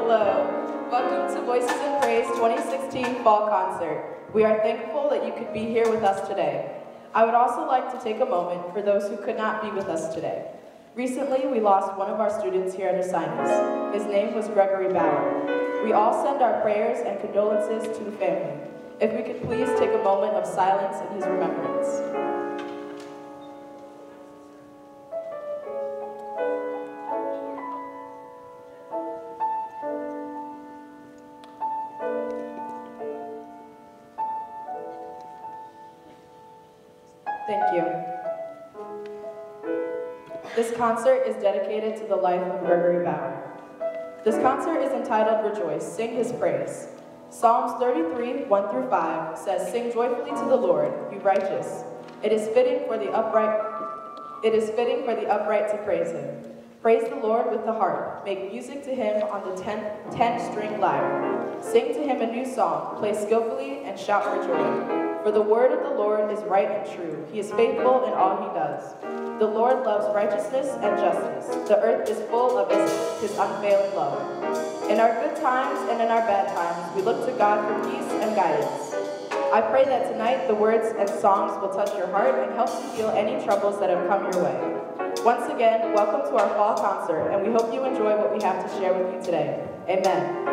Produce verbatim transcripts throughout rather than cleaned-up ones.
Hello. Welcome to Voices in Praise twenty sixteen Fall Concert. We are thankful that you could be here with us today. I would also like to take a moment for those who could not be with us today. Recently, we lost one of our students here at Asinus. His name was Gregory Bauer. We all send our prayers and condolences to the family. If we could please take a moment of silence in his remembrance. Thank you. This concert is dedicated to the life of Gregory Bauer. This concert is entitled Rejoice, Sing His Praise. Psalms thirty-three, one through five says, "Sing joyfully to the Lord, you righteous. It is fitting for the upright, it is fitting for the upright to praise him. Praise the Lord with the harp. Make music to him on the ten, ten-string lyre. Sing to him a new song. Play skillfully and shout for joy. For the word of the Lord is right and true. He is faithful in all he does. The Lord loves righteousness and justice. The earth is full of his, his unfailing love. In our good times and in our bad times, we look to God for peace and guidance. I pray that tonight the words and songs will touch your heart and help you heal any troubles that have come your way. Once again, welcome to our fall concert, and we hope you enjoy what we have to share with you today. Amen.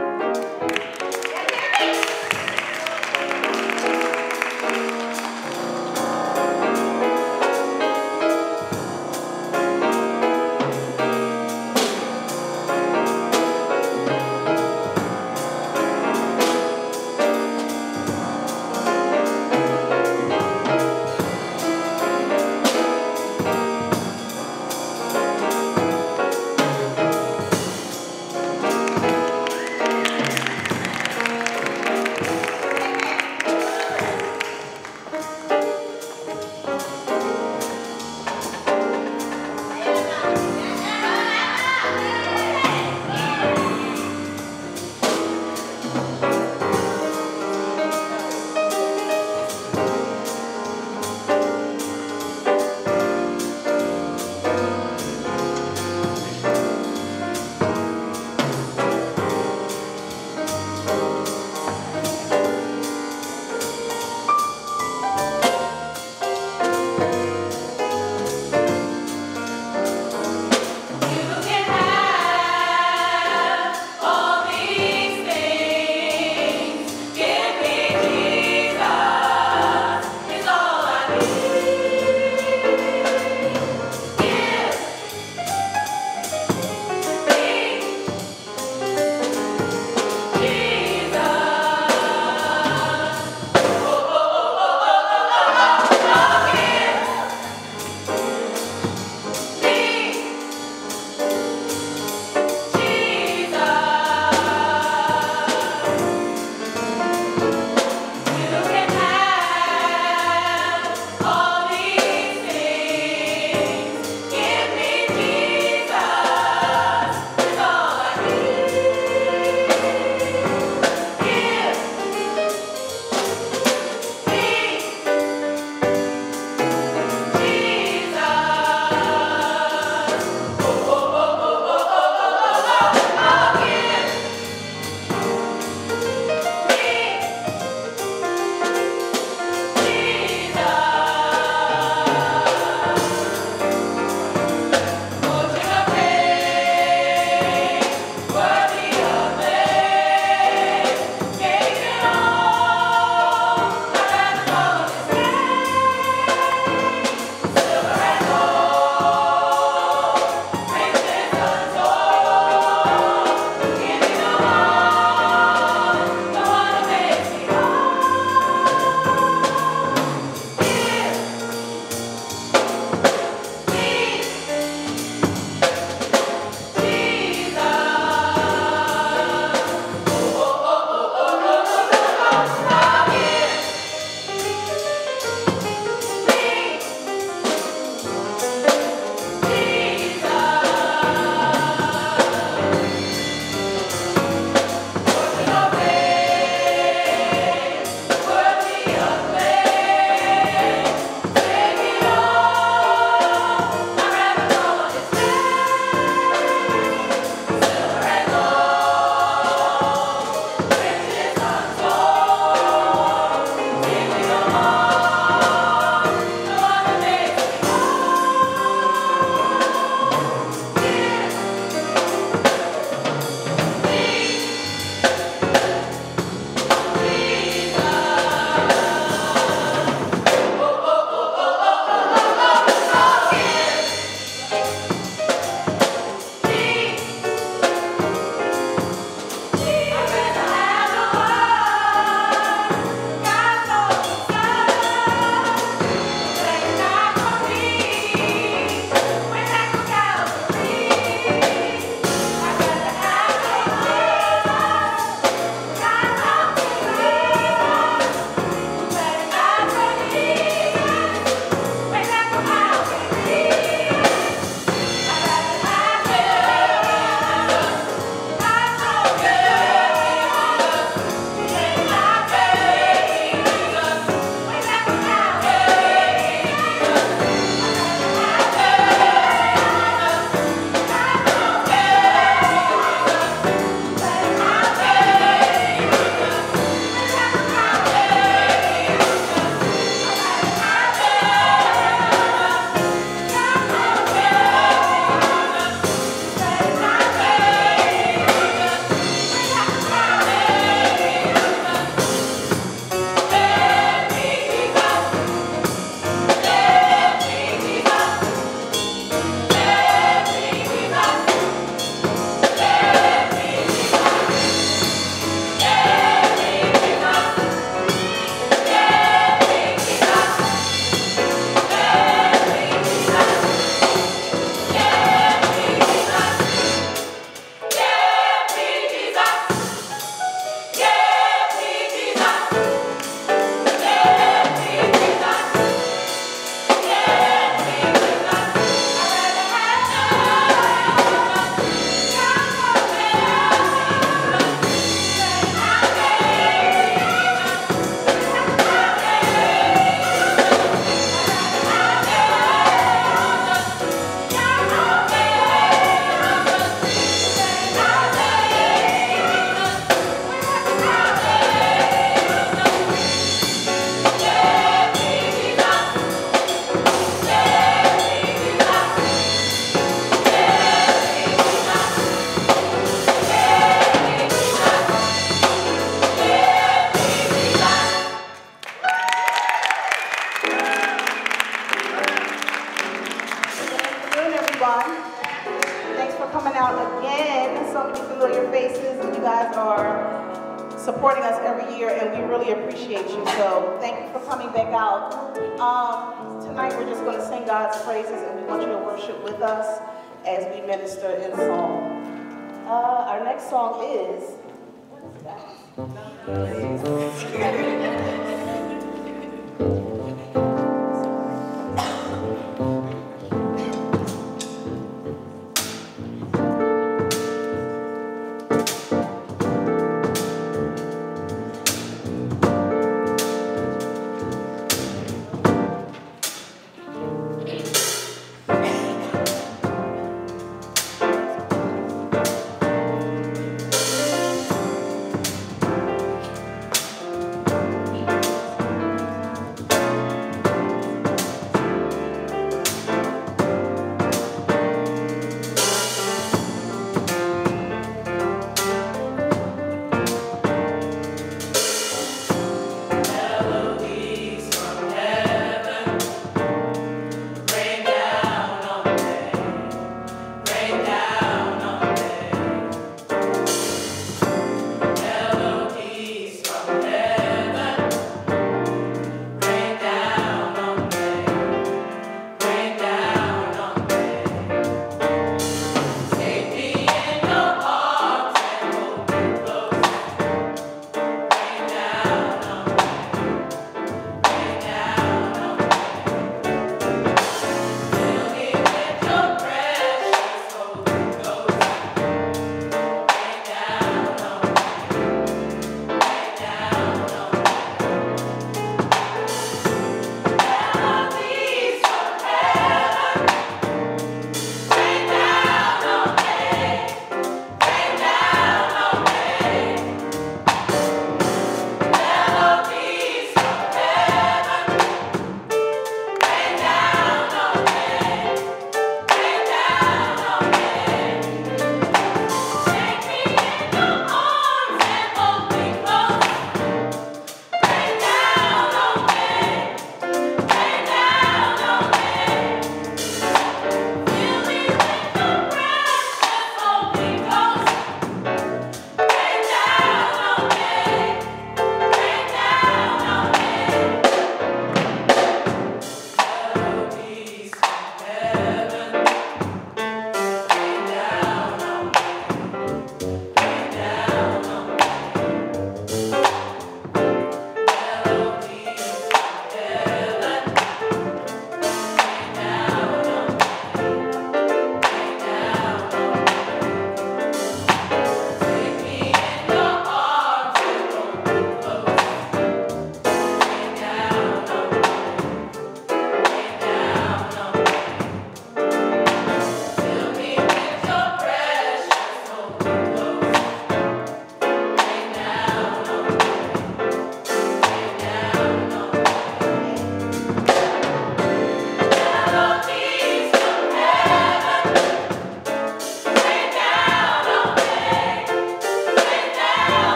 familiar faces, and you guys are supporting us every year, and we really appreciate you. So thank you for coming back out. Um, tonight we're just going to sing God's praises, and we want you to worship with us as we minister in song. Uh, our next song is, what is that?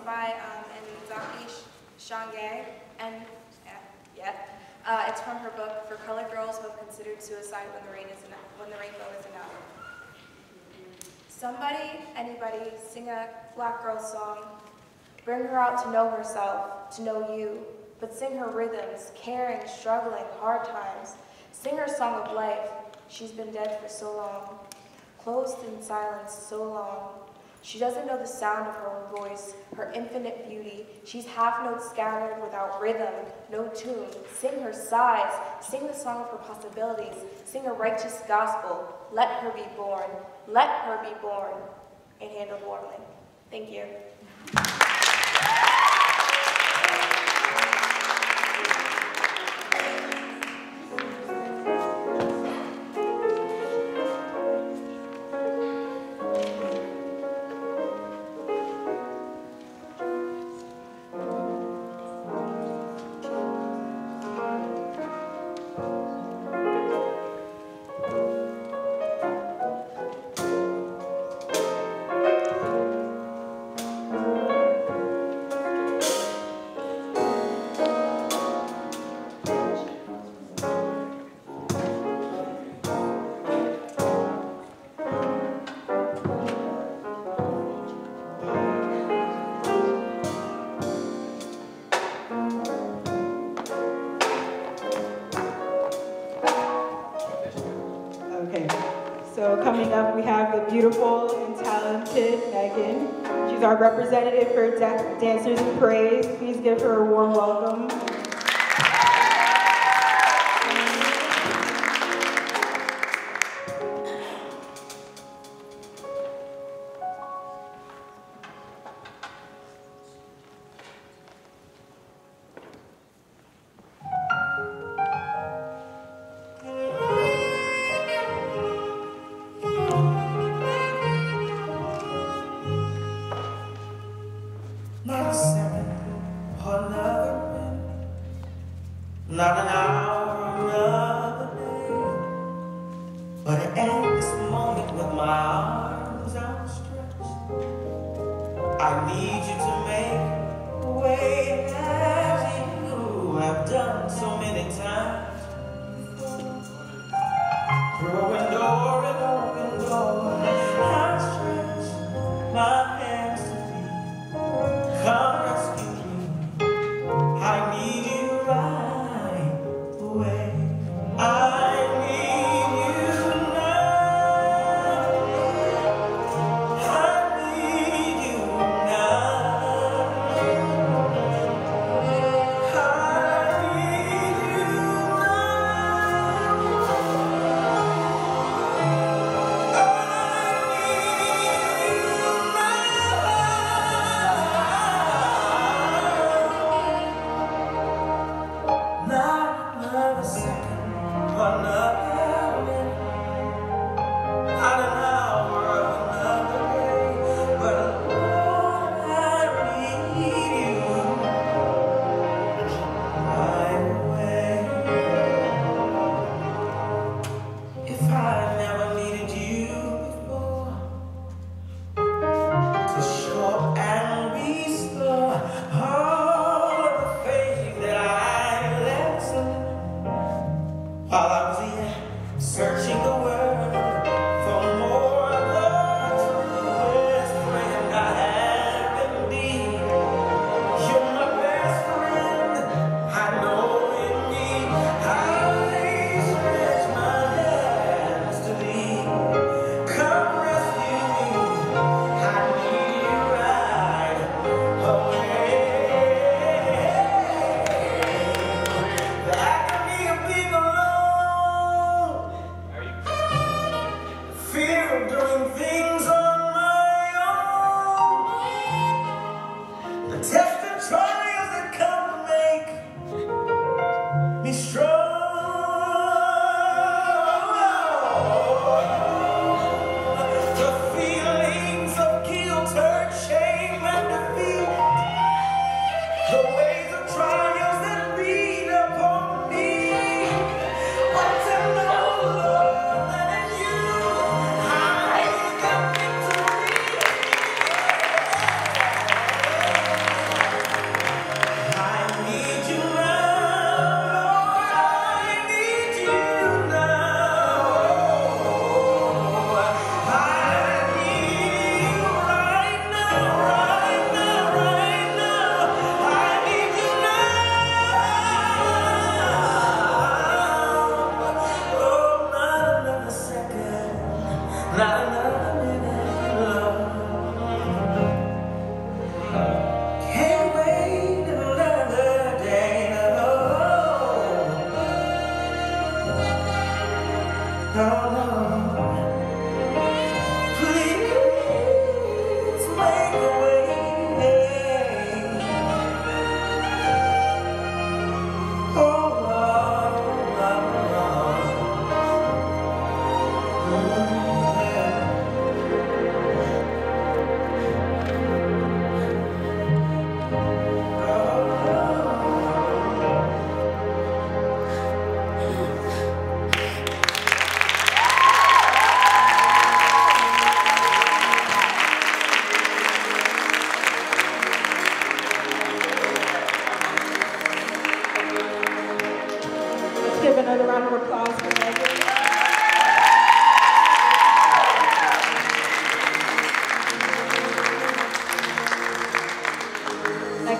by um, Nzaki Shange, and yeah, yeah. Uh, it's from her book For Colored Girls Who Have Considered Suicide When the Rain is enough, When the Rainbow is Enough. Somebody, anybody, sing a black girl song. Bring her out to know herself, to know you, but sing her rhythms, caring, struggling, hard times. Sing her song of life. She's been dead for so long, closed in silence so long. She doesn't know the sound of her own voice, her infinite beauty. She's half notes scattered without rhythm, no tune. Sing her sighs, sing the song of her possibilities, sing a righteous gospel. Let her be born, let her be born, and handled warmly. Thank you. So coming up, we have the beautiful and talented Megan. She's our representative for Dan- Dancers in Praise. Please give her a warm welcome. Not a second or another minute, not an hour or another day, but at this moment with my arms outstretched, I need you to make a way as you have done so many times. Through a door and open door, I stretch my hands to thee. Come rescue me. I need you right away. I need you now. I need you now. I need you now.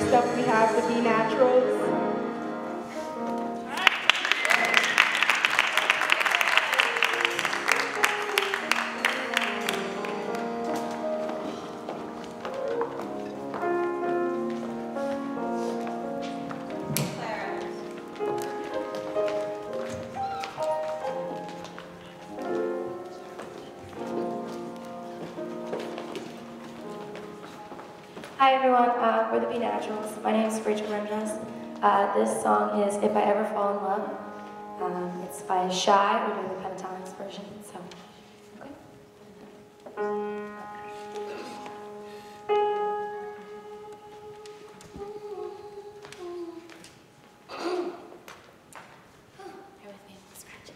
Next up, we have the Be Naturals. Hi everyone, uh, we're the Be Naturals. My name is Rachel Rendress. Uh, this song is If I Ever Fall in Love. Um, it's by Shy. We're doing the pentatonics version. So, okay. Bear with me, I'm scratching.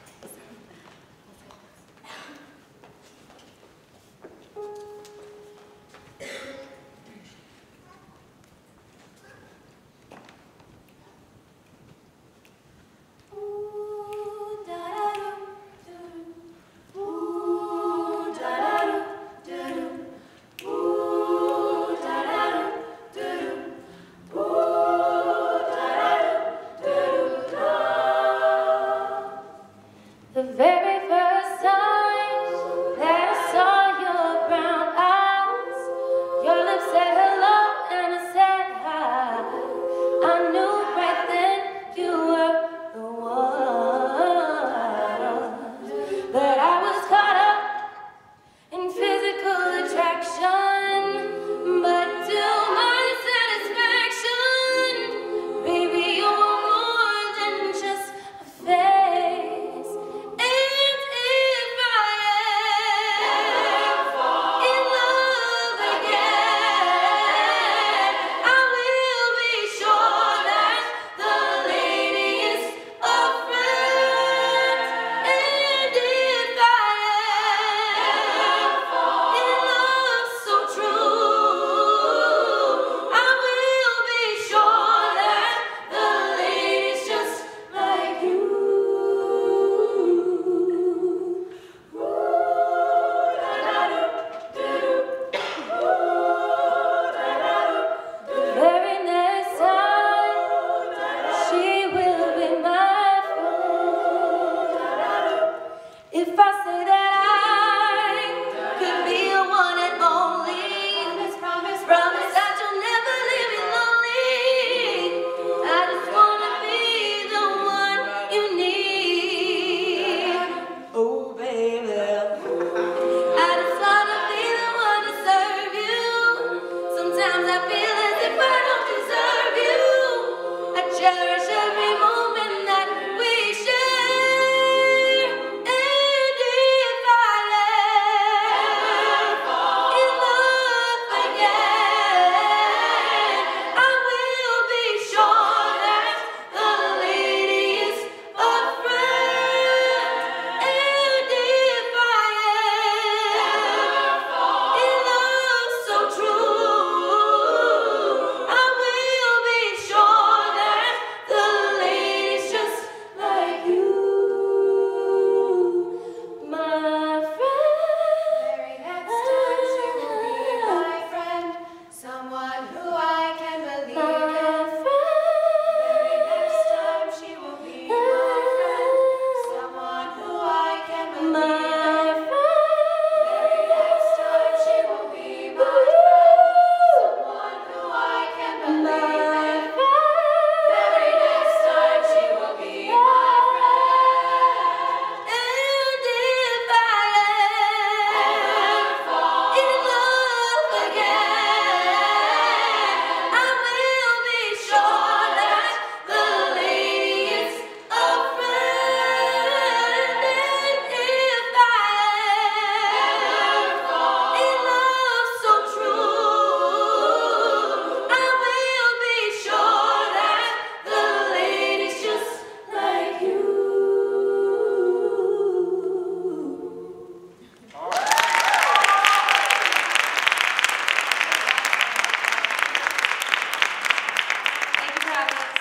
The very first time that I saw your brown eyes, your lips said hello and I said hi. I knew right then you were the one. But I was caught up in physical attraction, but to my satisfaction, baby, you were more than just a face. And if I ever fall in love again, I will be sure that the lady is a friend. And if I ever fall in love so true, I will be sure that the lady's just like you. The very next time she will be my friend. If I say that I could be your one and only, promise, promise that you'll never leave me lonely. I just wanna be the one you need. Oh, baby. I just wanna be the one to serve you. Sometimes I feel as if I don't deserve you. I cherish every moment that we share. And if I ever fall in love again, I will be sure that the lady is a friend. And if I ever fall in love so true, I will be sure that the lady's just like you, my friend. Very next time she will be my friend, someone who I can believe My in. Very next time she will be my friend, someone who I can believe in. My Very next time she will be my friend, someone who I can believe in. Very next time she will be my friend. And if I ever fall in love again, I will be sure that the lady is a friend. And if I ever fall in love so true, I will be sure that the lady's just like you. Thank you for having us.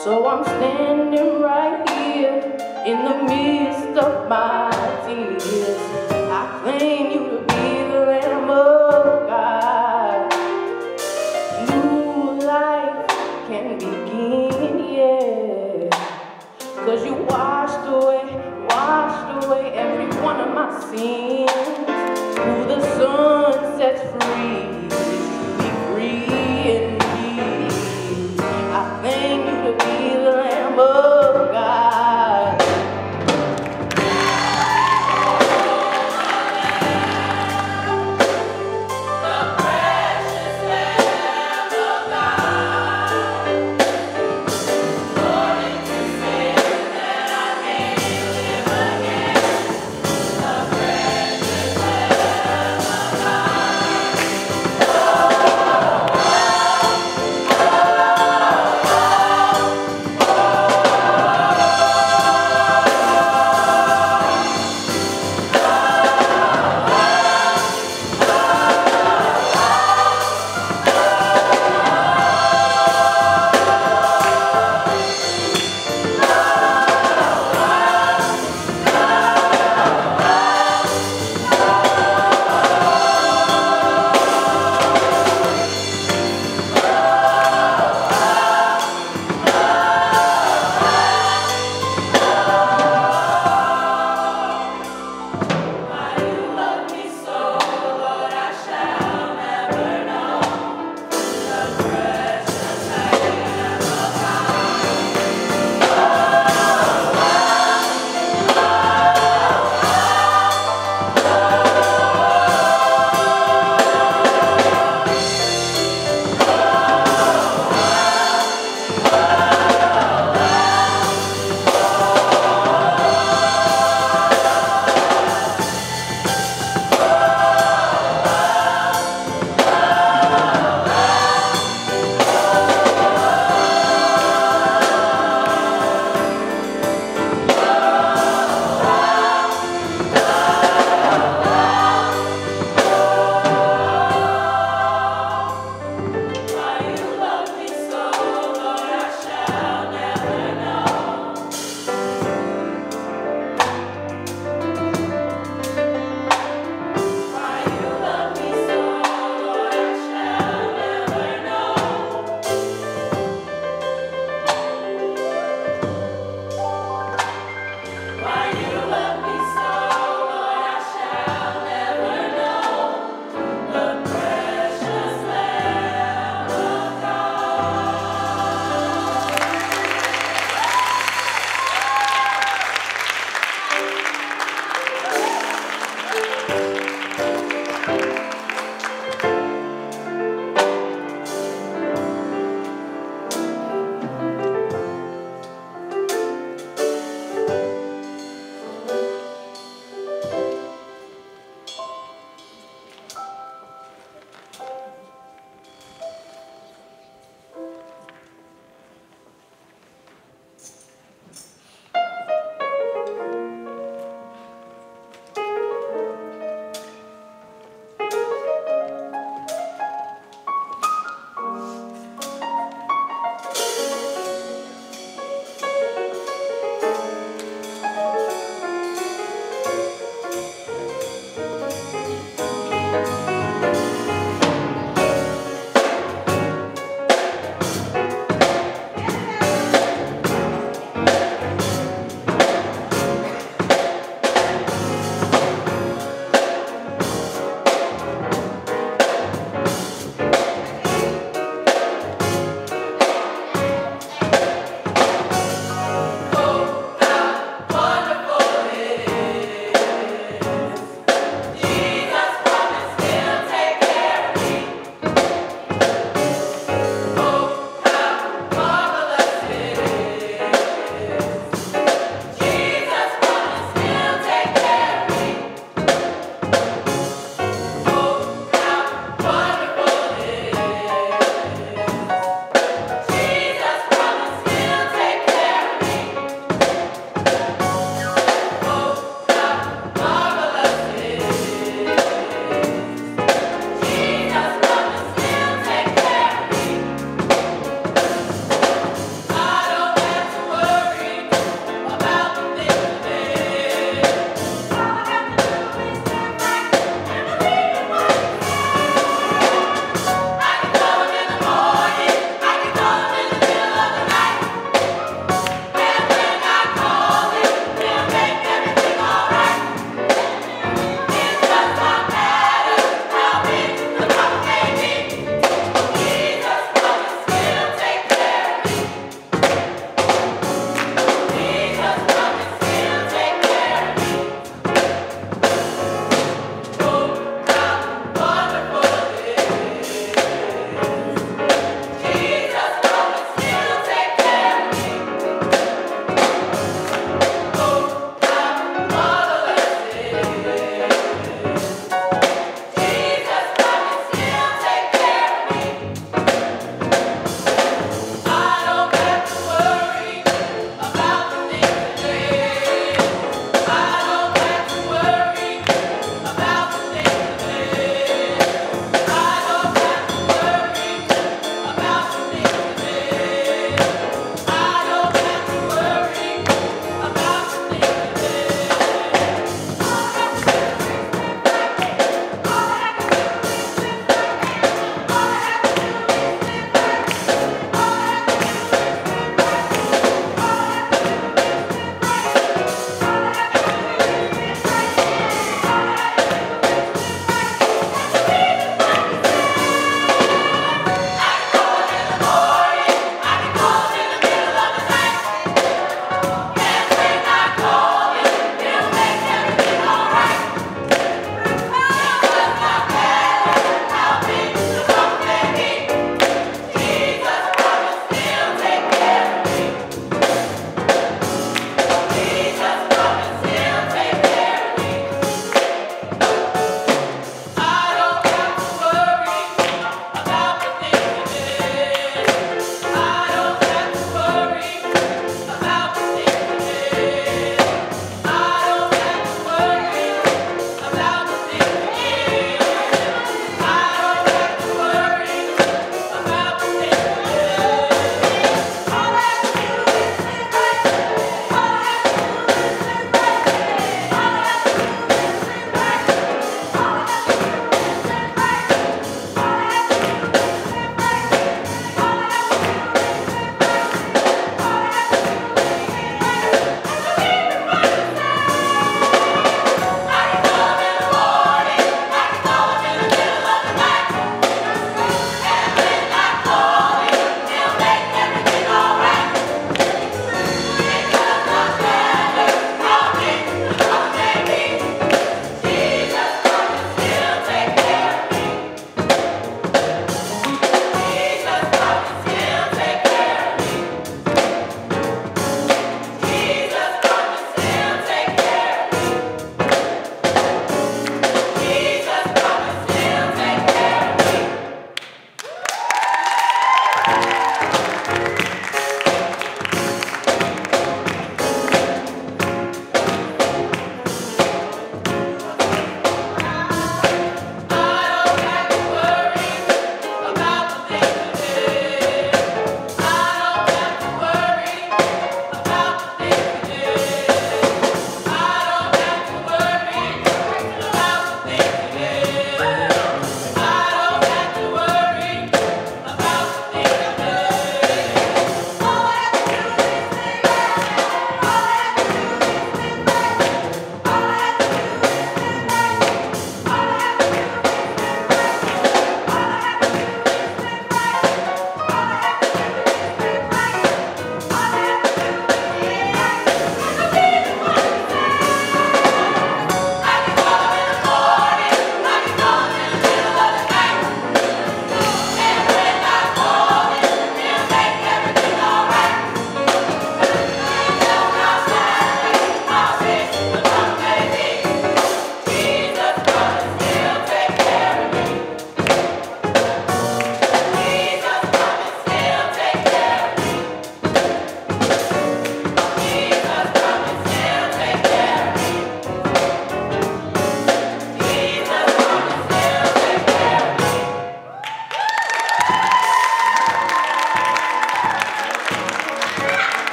So I'm standing right here in the midst of my tears. I claim you to be the Lamb of God. New life can begin, yeah. Cause you washed away, washed away every one of my sins. Who the sun sets free, be free indeed. I claim you to be the Lamb of God.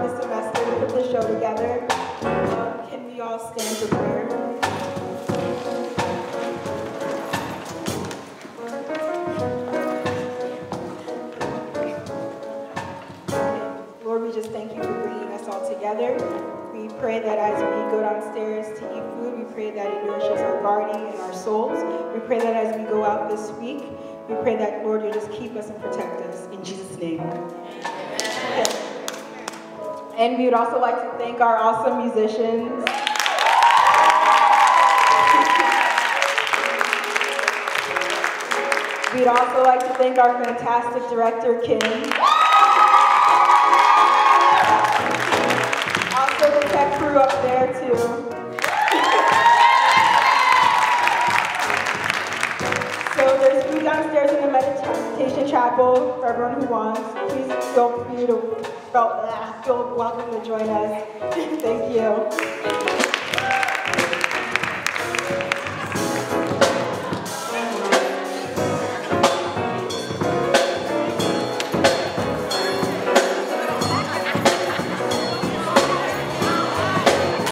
this semester to put the show together. Um, can we all stand for prayer? Lord, we just thank you for bringing us all together. We pray that as we go downstairs to eat food, we pray that it nourishes our body and our souls. We pray that as we go out this week, we pray that, Lord, you just keep us and protect us. In Jesus' name. Okay. And we would also like to thank our awesome musicians. We'd also like to thank our fantastic director, Kim. Also the tech crew up there, too. So there's food downstairs in the meditation chapel for everyone who wants. Please feel free to feel, feel welcome to join us. Thank you.